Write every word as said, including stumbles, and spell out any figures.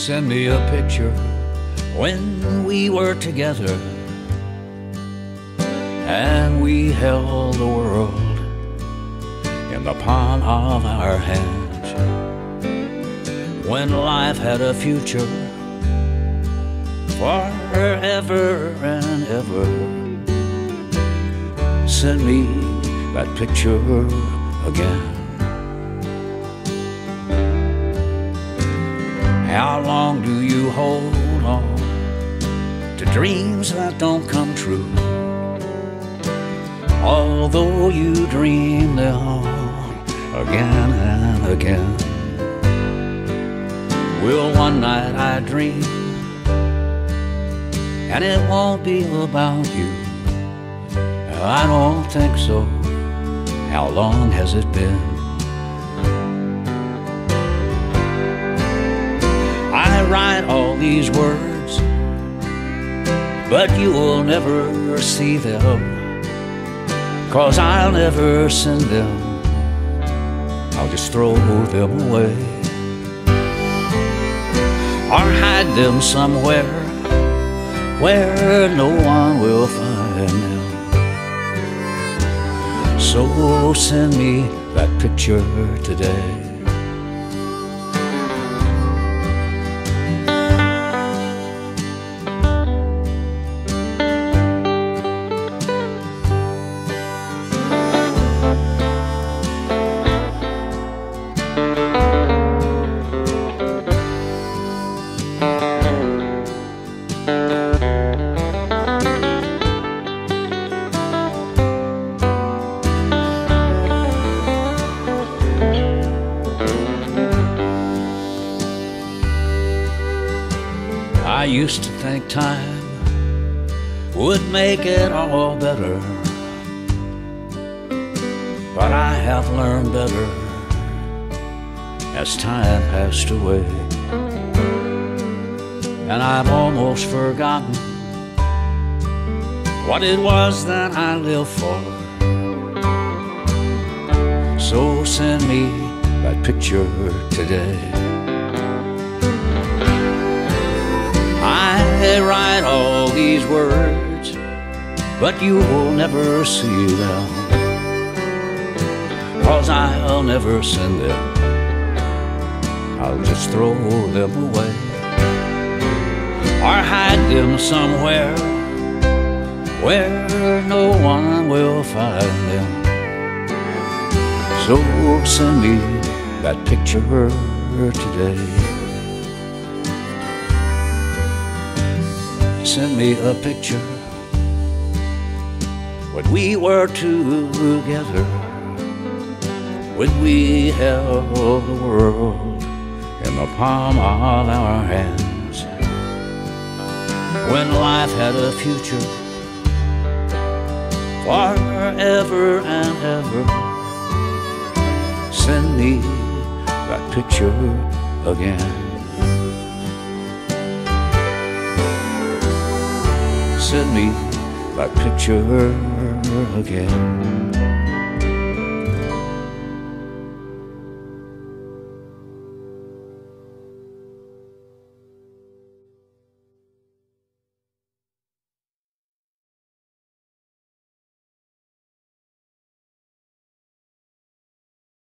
Send me a picture when we were together and we held the world in the palm of our hands. When life had a future forever and ever. Send me that picture again. How long do you hold on to dreams that don't come true? Although you dream them again and again. Will one night I dream and it won't be about you? I don't think so. How long has it been? I write all these words, but you will never see them, 'cause I'll never send them. I'll just throw them away or hide them somewhere where no one will find them. So send me that picture today. I used to think time would make it all better, but I have learned better as time passed away. And I've almost forgotten what it was that I lived for. So send me that picture today. I write all these words, but you will never see them, 'cause I'll never send them. I'll just throw them away or hide them somewhere where no one will find them. So send me that picture today. Send me a picture when we were together, when we held the world in the palm of our hands, when life had a future forever and ever. Send me that picture again. Send me that picture again.